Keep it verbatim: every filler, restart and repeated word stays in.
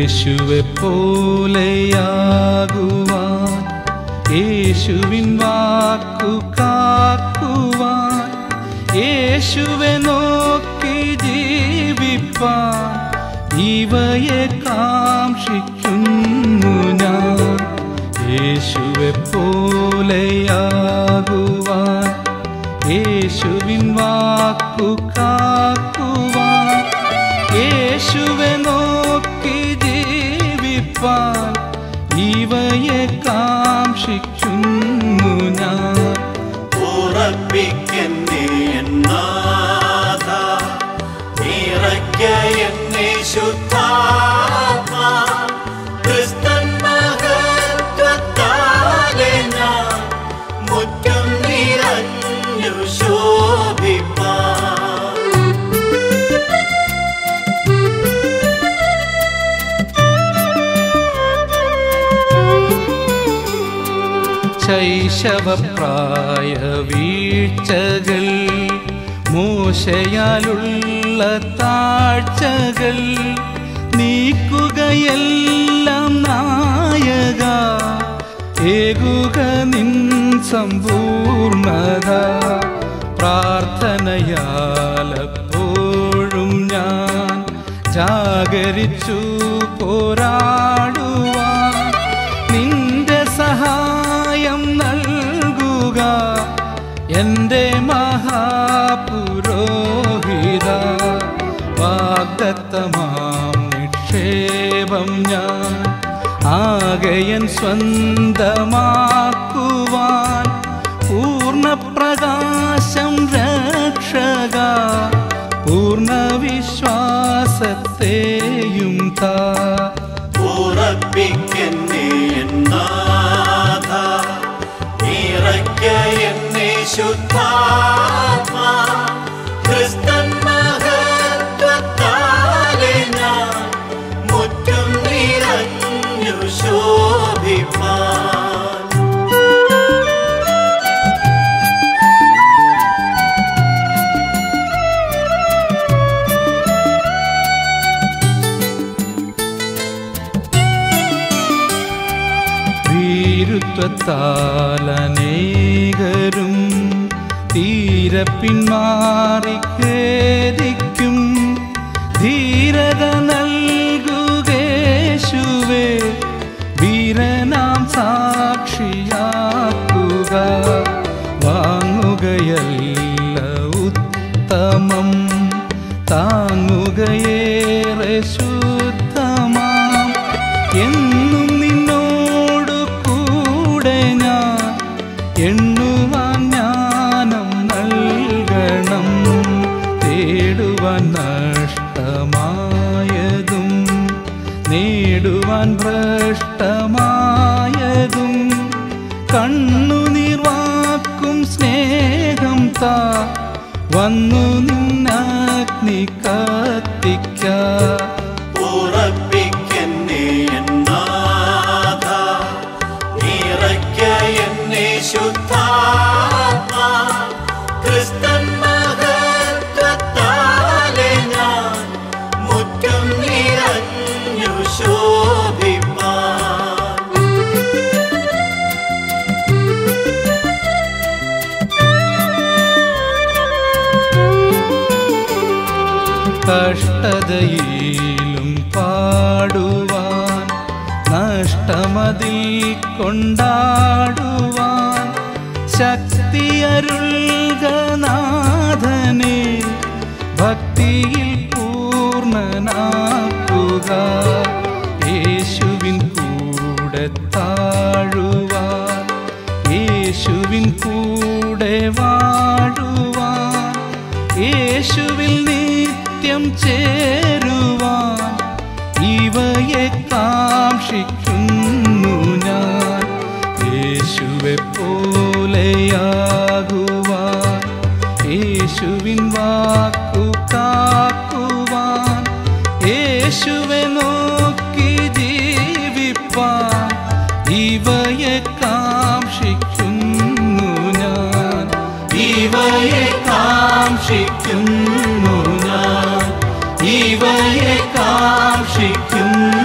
യേശുവെ പോലെയാകുവാൻ, യേശുവിൻ വാക്കു കാക്കുവാൻ, യേശുവെ നോക്കി ജീവിപ്പാൻ ഇവയെ കാംക്ഷിക്കുന്നു ഞാൻ. യേശുവെ പോലെയാകുവാൻ, യേശുവിൻ വാക്കു കാക്കുവാൻ, യേശുവെ നോക്കി ജീവിപ്പാൻ ഇവയെ കാംക്ഷിക്കുന്നു ഞാൻ. ഉറപ്പിക്കെന്നേ നാഥ, നിറയ്ക്ക എന്നെ ശുദ്ധാത്മാ, ക്രിസ്തൻ മഹത്വത്താലെ ഞാൻ മുറ്റും നിറഞ്ഞു ശോഭിപ്പാൻ. ശൈശവപ്രായ വീഴ്ചകൾ, മോശയാലുള്ള താഴ്ചകൾ നീക്കുകയെല്ലാം നായക, ഏകുക നിൻ സമ്പൂർണത. പ്രാർത്ഥനയാലപ്പോഴും ഞാൻ ജാഗരിച്ചു പോരാടുവാൻ നിന്റെ സഹായം നൽകുക എൻ്റെ മഹാപുരോഹിത. വാഗ്ദത്തമാം നിക്ഷേപം ഞാൻ ആകയൻ സ്വന്തമാക്കുവാൻ പൂർണ്ണപ്രകാശം രക്ഷക, പൂർണ്ണ വിശ്വാസത്തെയും താ. ഉറപ്പിക്കെന്നേ നാഥ, നിറയ്ക്ക എന്നെ ശുദ്ധാത്മാ, ക്രിസ്തൻ മഹത്വത്താലെ ഞാൻ മുറ്റും നിറഞ്ഞു ശോഭിപ്പാൻ. ഭീരുത്വത്താലനേകരും തീരെ പിന്മാറി ഖേദിക്കും. ധീരത നൽകുകേശുവേ, വീരനാം സാക്ഷിയാക്കുക. വാങ്ങുകയല്ല ഉത്തമം, താങ്ങുകയേറെ ശുദ്ധമാം. എന്നും നിന്നോടു കൂടെ ഞാൻ, എണ്ണുവാൻ ജ്ഞാനം നൽകണം. തേടുവാൻ നഷ്ടമായതും നേടുവാൻ ഭ്രഷ്ടമായതും കണ്ണുനീർവാക്കും സ്നേഹം താ. വന്നു നിന്നഗ്നി കത്തിക്ക. ഉറപ്പിക്കെന്നേ നാഥ, നിറയ്ക്ക എന്നെ ശുദ്ധാത്മാ, ക്രിസ്തൻ മഹത്വത്താലെ ഞാൻ മുറ്റും നിറഞ്ഞു ശോഭിപ്പാൻ. കഷ്ടതയിലും പാടുവാൻ, നഷ്ടമതിൽ കൊണ്ടാടുവാൻ ശക്തിയരുൾക നാഥനെ, ഭക്തിയിൽ പൂർണ്ണനാക്കുക. യേശുവിൻ കൂടെ താഴുവാൻ, യേശുവിൻ കൂടെ വാഴുവാൻ, യേശുവിൽ നിത്യം ചേരുവാൻ ഇവയെ കാംക്ഷിക്കുന്നു ഞാൻ. യേശുവെ പോലെയാകുവാൻ, യേശുവിൻ വാക്കു കാക്കുവാൻ, യേശുവെ നോക്കി ജീവിപ്പാൻ ഇവയെ കാംക്ഷിക്കുന്നു ഞാൻ. ഇവയെ കാംക്ഷിക്കുന്നു ഞാൻ, ഇവയെ കാംക്ഷിക്കുന്നു.